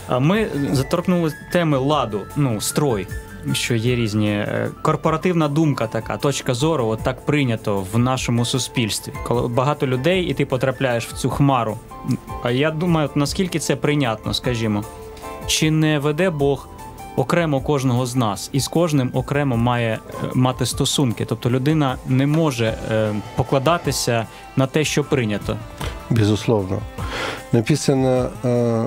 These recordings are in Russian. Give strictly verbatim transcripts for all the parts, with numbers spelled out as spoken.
Ми заторкнули теми ладу, ну, строй, що є різні. Корпоративна думка така, точка зору, от так прийнято в нашому суспільстві. Коли багато людей, і ти потрапляєш в цю хмару. А я думаю, наскільки це прийнятно, скажімо. Чи не веде Бог окремо кожного з нас, і з кожним окремо має мати стосунки? Тобто людина не може е, покладатися на те, що прийнято. Безусловно. Написано, э,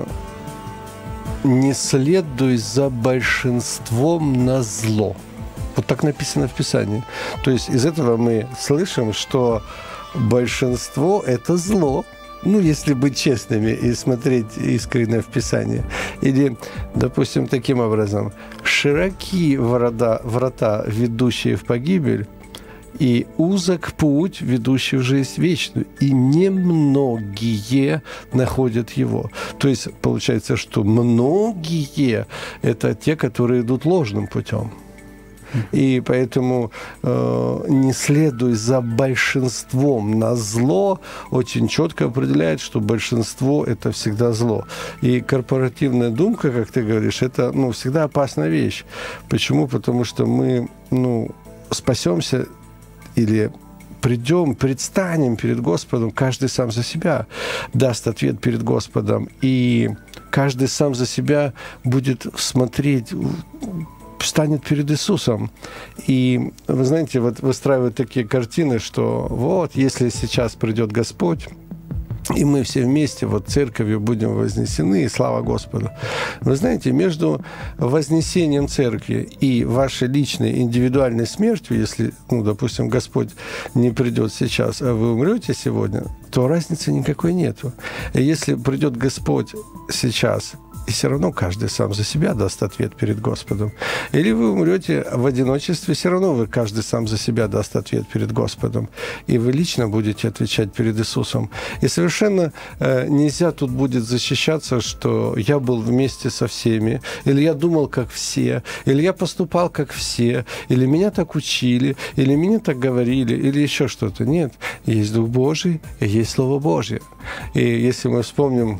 не следуй за большинством на зло. Вот так написано в Писании. То есть из этого мы слышим, что большинство – это зло. Ну, если быть честными и смотреть искренне в Писание. Или, допустим, таким образом, широки врата, врата, ведущие в погибель, и узок путь, ведущий в жизнь вечную, и немногие находят его. То есть, получается, что многие – это те, которые идут ложным путем. И поэтому э, не следуй за большинством на зло, очень четко определяет, что большинство – это всегда зло. И корпоративная думка, как ты говоришь, это, ну, всегда опасная вещь. Почему? Потому что мы, ну, спасемся или придем, предстанем перед Господом, каждый сам за себя даст ответ перед Господом, и каждый сам за себя будет смотреть, станет перед Иисусом. И, вы знаете, вот выстраивают такие картины, что вот, если сейчас придет Господь, и мы все вместе вот церковью будем вознесены, и слава Господу. Вы знаете, между вознесением церкви и вашей личной индивидуальной смертью, если, ну, допустим, Господь не придет сейчас, а вы умрете сегодня, то разницы никакой нету. И если придет Господь сейчас, и все равно каждый сам за себя даст ответ перед Господом. Или вы умрете в одиночестве, все равно вы каждый сам за себя даст ответ перед Господом. И вы лично будете отвечать перед Иисусом. И совершенно э, нельзя тут будет защищаться, что я был вместе со всеми, или я думал, как все, или я поступал, как все, или меня так учили, или меня так говорили, или еще что-то. Нет. Есть Дух Божий, и есть Слово Божье. И если мы вспомним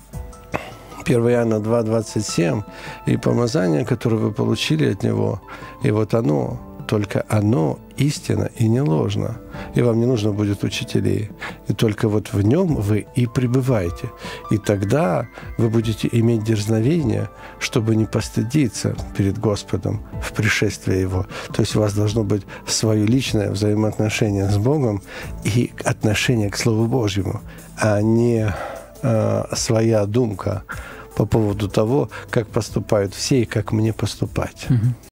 первое Иоанна два, двадцать семь, и помазание, которое вы получили от Него, и вот оно, только оно истинно и не ложно. И вам не нужно будет учителей. И только вот в нем вы и пребываете. И тогда вы будете иметь дерзновение, чтобы не постыдиться перед Господом в пришествии Его. То есть у вас должно быть свое личное взаимоотношение с Богом и отношение к Слову Божьему, а не э, своя думка по поводу того, как поступают все и как мне поступать.